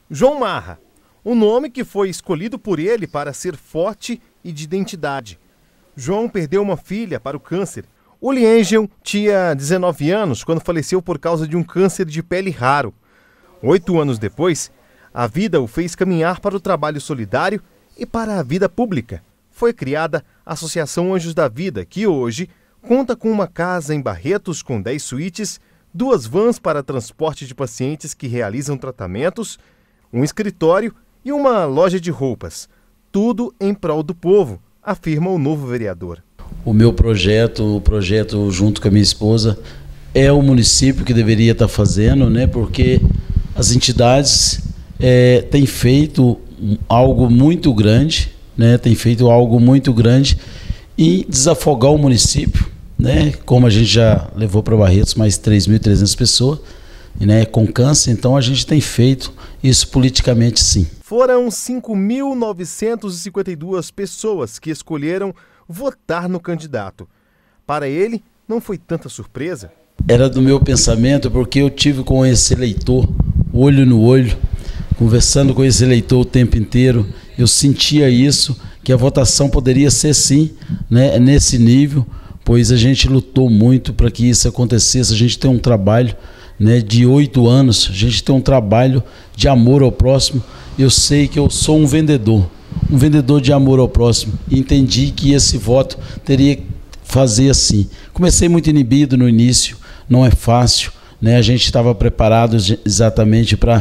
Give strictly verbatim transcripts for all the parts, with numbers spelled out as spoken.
João Marra, o nome que foi escolhido por ele para ser forte e de identidade. João perdeu uma filha para o câncer. O Liengel tinha dezenove anos quando faleceu por causa de um câncer de pele raro. Oito anos depois, a vida o fez caminhar para o trabalho solidário e para a vida pública. Foi criada a Associação Anjos da Vida, que hoje conta com uma casa em Barretos com dez suítes, duas vans para transporte de pacientes que realizam tratamentos, um escritório e uma loja de roupas. Tudo em prol do povo, afirma o novo vereador. O meu projeto, o projeto junto com a minha esposa, é o município que deveria estar fazendo, né? Porque as entidades é, têm feito algo muito grande, né? Tem feito algo muito grande em desafogar o município, né? Como a gente já levou para Barretos mais três mil e trezentas pessoas, né, com câncer, então a gente tem feito isso politicamente, sim. Foram cinco mil novecentas e cinquenta e duas pessoas que escolheram votar no candidato. Para ele, não foi tanta surpresa. Era do meu pensamento, porque eu tive com esse eleitor, olho no olho, conversando com esse eleitor o tempo inteiro, eu sentia isso, que a votação poderia ser sim, né, nesse nível, pois a gente lutou muito para que isso acontecesse. A gente tem um trabalho, né, de oito anos, a gente tem um trabalho de amor ao próximo. Eu sei que eu sou um vendedor, um vendedor de amor ao próximo, e entendi que esse voto teria que fazer assim. Comecei muito inibido no início, não é fácil, né? A gente estava preparado exatamente para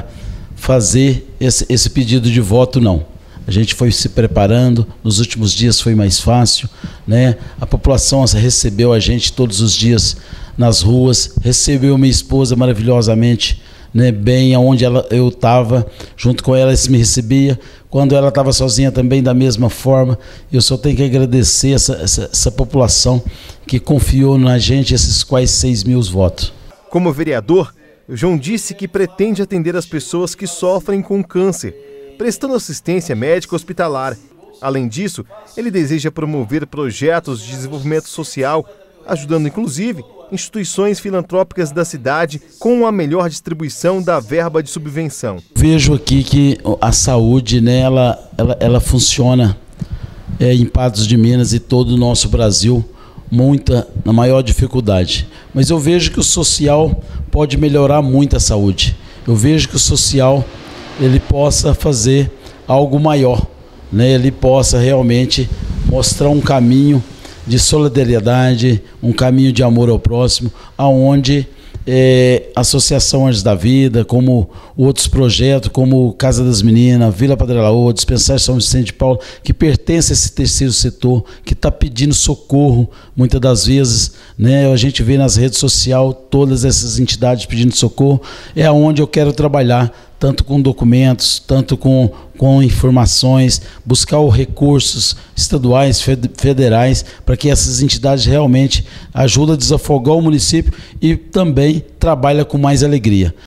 fazer esse, esse pedido de voto, não. A gente foi se preparando, nos últimos dias foi mais fácil, né? A população recebeu a gente todos os dias nas ruas, recebeu minha esposa maravilhosamente, né, bem aonde ela, eu estava, junto com ela, se me recebia. Quando ela estava sozinha também, da mesma forma. Eu só tenho que agradecer essa, essa, essa população que confiou na gente esses quase seis mil votos. Como vereador, João disse que pretende atender as pessoas que sofrem com câncer, prestando assistência médica hospitalar. Além disso, ele deseja promover projetos de desenvolvimento social, ajudando inclusive instituições filantrópicas da cidade com a melhor distribuição da verba de subvenção. Vejo aqui que a saúde, né, ela, ela, ela funciona é, em Patos de Minas e todo o nosso Brasil, muita, na maior dificuldade. Mas eu vejo que o social pode melhorar muito a saúde. Eu vejo que o social ele possa fazer algo maior, né? Ele possa realmente mostrar um caminho de solidariedade, um caminho de amor ao próximo, aonde é, a Associação Anjos da Vida, como outros projetos, como Casa das Meninas, Vila Padre Lagoa, Dispensário São Vicente de Paulo, que pertence a esse terceiro setor, que está pedindo socorro, muitas das vezes, né, a gente vê nas redes sociais todas essas entidades pedindo socorro, é aonde eu quero trabalhar, tanto com documentos, tanto com, com informações, buscar os recursos estaduais, federais, para que essas entidades realmente ajudem a desafogar o município e também trabalhem com mais alegria.